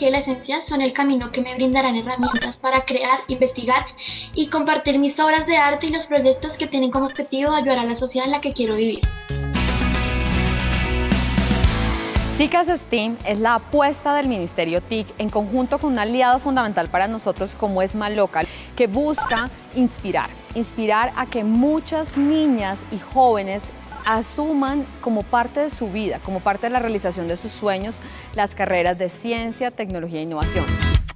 tecnología y la ciencia son el camino que me brindarán herramientas para crear, investigar y compartir mis obras de arte y los proyectos que tienen como objetivo ayudar a la sociedad en la que quiero vivir. Chicas STEAM es la apuesta del Ministerio TIC en conjunto con un aliado fundamental para nosotros como es Malocal, que busca inspirar a que muchas niñas y jóvenes asuman como parte de su vida, como parte de la realización de sus sueños, las carreras de ciencia, tecnología e innovación.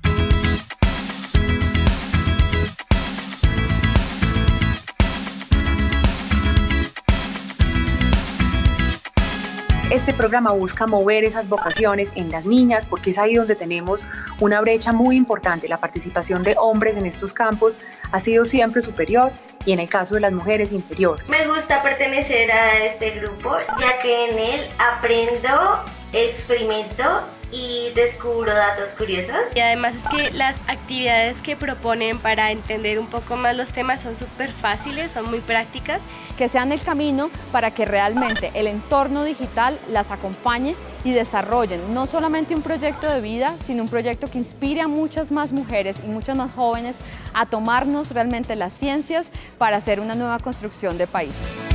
Este programa busca mover esas vocaciones en las niñas porque es ahí donde tenemos una brecha muy importante. La participación de hombres en estos campos ha sido siempre superior y en el caso de las mujeres inferior. Me gusta pertenecer a este grupo ya que en él aprendo, experimento y descubro datos curiosos. Y además es que las actividades que proponen para entender un poco más los temas son súper fáciles, son muy prácticas. Que sean el camino para que realmente el entorno digital las acompañe y desarrollen no solamente un proyecto de vida, sino un proyecto que inspire a muchas más mujeres y muchas más jóvenes a tomarnos realmente las ciencias para hacer una nueva construcción de país.